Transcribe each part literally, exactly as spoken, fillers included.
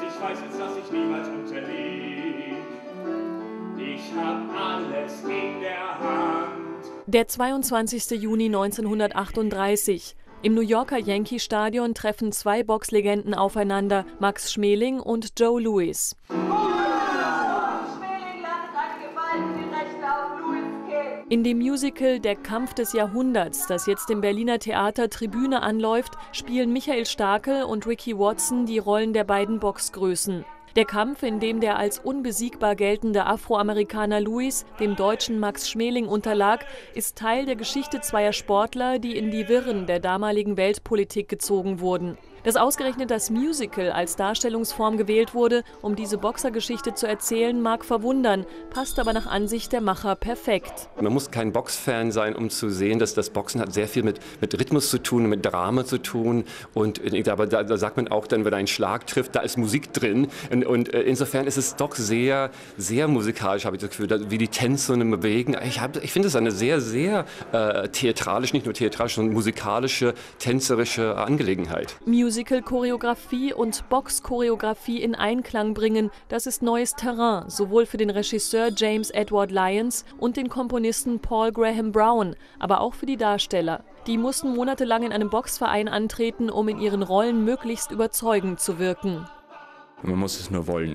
ich weiß jetzt, dass ich niemals unterlieg. Ich hab alles in der Hand. Der zweiundzwanzigste Juni neunzehnhundertachtunddreißig. Im New Yorker Yankee Stadion treffen zwei Boxlegenden aufeinander, Max Schmeling und Joe Louis. In dem Musical Der Kampf des Jahrhunderts, das jetzt im Berliner Theater Tribüne anläuft, spielen Michael Starkel und Ricky Watson die Rollen der beiden Boxgrößen. Der Kampf, in dem der als unbesiegbar geltende Afroamerikaner Louis dem deutschen Max Schmeling unterlag, ist Teil der Geschichte zweier Sportler, die in die Wirren der damaligen Weltpolitik gezogen wurden. Dass ausgerechnet das Musical als Darstellungsform gewählt wurde, um diese Boxergeschichte zu erzählen, mag verwundern, passt aber nach Ansicht der Macher perfekt. Man muss kein Boxfan sein, um zu sehen, dass das Boxen hat sehr viel mit, mit Rhythmus zu tun, mit Drama zu tun. Und aber da, da sagt man auch dann, wenn ein Schlag trifft, da ist Musik drin. Und, und insofern ist es doch sehr, sehr musikalisch, habe ich das Gefühl, wie die Tänze und bewegen. Ich, hab, ich finde es eine sehr, sehr äh, theatralisch, nicht nur theatralisch, sondern musikalische, tänzerische Angelegenheit. Musical-Choreografie und Box-Choreografie in Einklang bringen, das ist neues Terrain, sowohl für den Regisseur James Edward Lyons und den Komponisten Paul Graham Brown, aber auch für die Darsteller. Die mussten monatelang in einem Boxverein antreten, um in ihren Rollen möglichst überzeugend zu wirken. Man muss es nur wollen.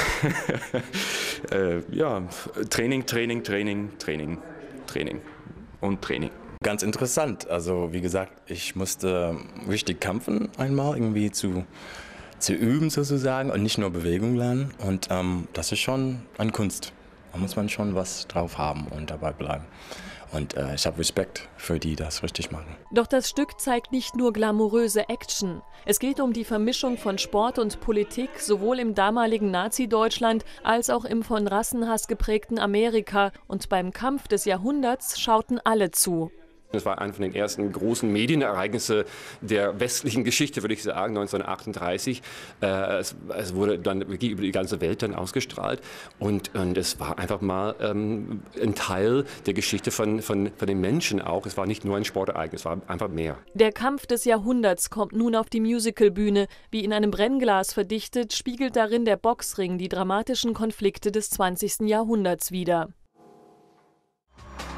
äh, ja, Training, Training, Training, Training, Training und Training. Ganz interessant. Also wie gesagt, ich musste richtig kämpfen einmal, irgendwie zu, zu üben sozusagen und nicht nur Bewegung lernen. Und ähm, das ist schon eine Kunst. Da muss man schon was drauf haben und dabei bleiben. Und äh, ich habe Respekt für die, die das richtig machen. Doch das Stück zeigt nicht nur glamouröse Action. Es geht um die Vermischung von Sport und Politik, sowohl im damaligen Nazi-Deutschland als auch im von Rassenhass geprägten Amerika. Und beim Kampf des Jahrhunderts schauten alle zu. Es war eine von den ersten großen Medienereignissen der westlichen Geschichte, würde ich sagen, neunzehnhundertachtunddreißig. Äh, es, es wurde dann wirklich über die ganze Welt dann ausgestrahlt. Und, und es war einfach mal ähm, ein Teil der Geschichte von, von, von den Menschen auch. Es war nicht nur ein Sportereignis, es war einfach mehr. Der Kampf des Jahrhunderts kommt nun auf die Musicalbühne. Wie in einem Brennglas verdichtet, spiegelt darin der Boxring die dramatischen Konflikte des zwanzigsten Jahrhunderts wider.